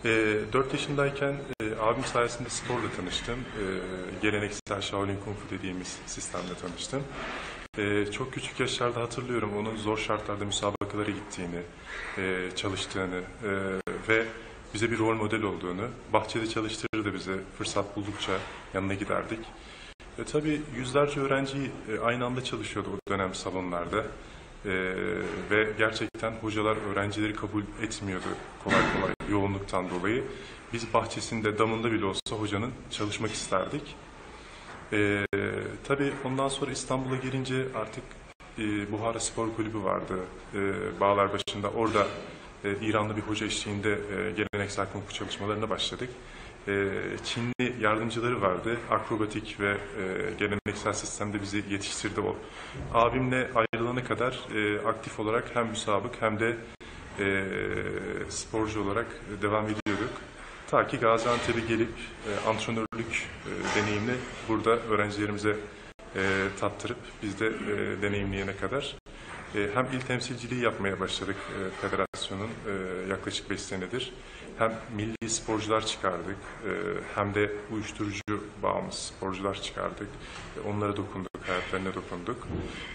4 yaşındayken abim sayesinde sporla tanıştım. Geleneksel Shaolin Kung Fu dediğimiz sistemle tanıştım. Çok küçük yaşlarda hatırlıyorum onun zor şartlarda müsabakalara gittiğini, çalıştığını ve bize bir rol model olduğunu, bahçede çalıştırırdı bize, fırsat buldukça yanına giderdik. Tabii yüzlerce öğrenci aynı anda çalışıyordu o dönem salonlarda. Ve gerçekten hocalar öğrencileri kabul etmiyordu kolay kolay yoğunluktan dolayı. Biz bahçesinde, damında bile olsa hocanın çalışmak isterdik. Tabii ondan sonra İstanbul'a gelince artık Buhara Spor Kulübü vardı Bağlarbaşı'nda. Orada İranlı bir hoca eşliğinde geleneksel kung fu çalışmalarına başladık. Çinli yardımcıları vardı. Akrobatik ve geleneksel sistemde bizi yetiştirdi o. Abimle ayrılana kadar aktif olarak hem müsabık hem de sporcu olarak devam ediyorduk. Ta ki Gaziantep'e gelip antrenörlük deneyimini burada öğrencilerimize tattırıp biz de deneyimleyene kadar. Hem il temsilciliği yapmaya başladık federasyonun yaklaşık 5 senedir. Hem milli sporcular çıkardık hem de uyuşturucu bağımlısı sporcular çıkardık. Onlara dokunduk, hayatlarına dokunduk.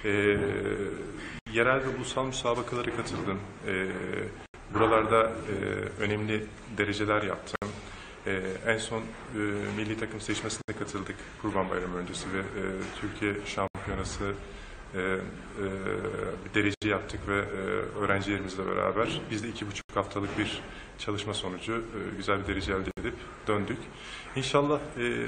Yerel ve ulusal müsabakalara katıldım. Buralarda önemli dereceler yaptım. En son milli takım seçmesine katıldık Kurban Bayramı öncesi ve Türkiye şampiyonası bir derece yaptık ve öğrencilerimizle beraber biz de 2,5 haftalık bir çalışma sonucu güzel bir derece elde edip döndük. İnşallah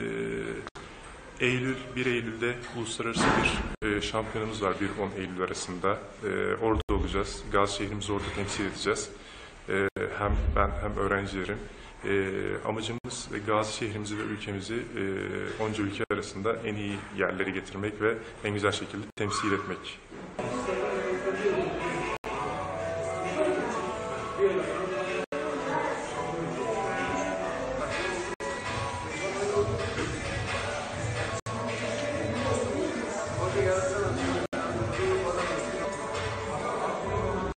1 Eylül'de uluslararası bir şampiyonumuz var 1-10 Eylül arasında. Orada olacağız. Gazi şehrimizi orada temsil edeceğiz. Hem ben hem öğrencilerim. Amacımız Gazi şehrimizi ve ülkemizi onca ülke arasında en iyi yerlere getirmek ve en güzel şekilde temsil etmek.